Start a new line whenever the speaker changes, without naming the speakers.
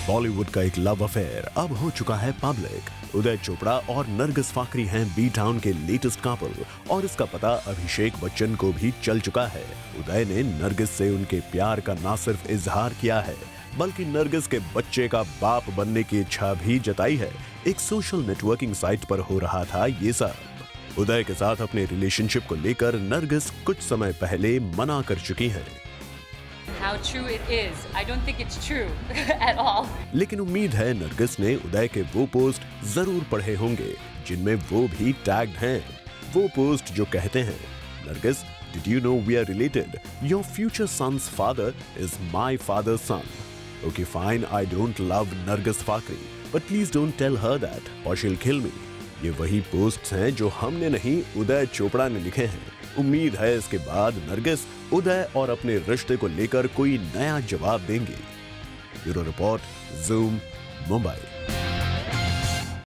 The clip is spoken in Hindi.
बॉलीवुड का एक लव अफेयर अब हो चुका है पब्लिक। उदय चोपड़ा और नरगिस फाकरी हैं बी टाउन के लेटेस्ट कपल और इसका पता अभिषेक बच्चन को भी चल चुका है। उदय ने नरगिस से उनके प्यार का ना सिर्फ इजहार किया है बल्कि नरगिस के बच्चे का बाप बनने की इच्छा भी जताई है। एक सोशल नेटवर्किंग साइट पर हो रहा था ये सब। उदय के साथ अपने रिलेशनशिप को लेकर नरगिस कुछ समय पहले मना कर चुकी हैं।
How true it is. I don't think it's true at all.
लेकिन उम्मीद है नरगिस ने उदय के वो पोस्ट जरूर पढ़े होंगे जिनमें वो भी टैग्ड हैं। वो पोस्ट जो कहते हैं, Nargis, did you know we are related? Your future son's father is my father's son. Okay, fine, I don't love Nargis Fakri, but please don't tell her that or she'll kill me. ये वही पोस्ट्स हैं जो हमने नहीं उदय चोपड़ा ने लिखे हैं। उम्मीद है इसके बाद नरगिस उदय और अपने रिश्ते को लेकर कोई नया जवाब देंगी। Bureau report, Zoom, Mumbai.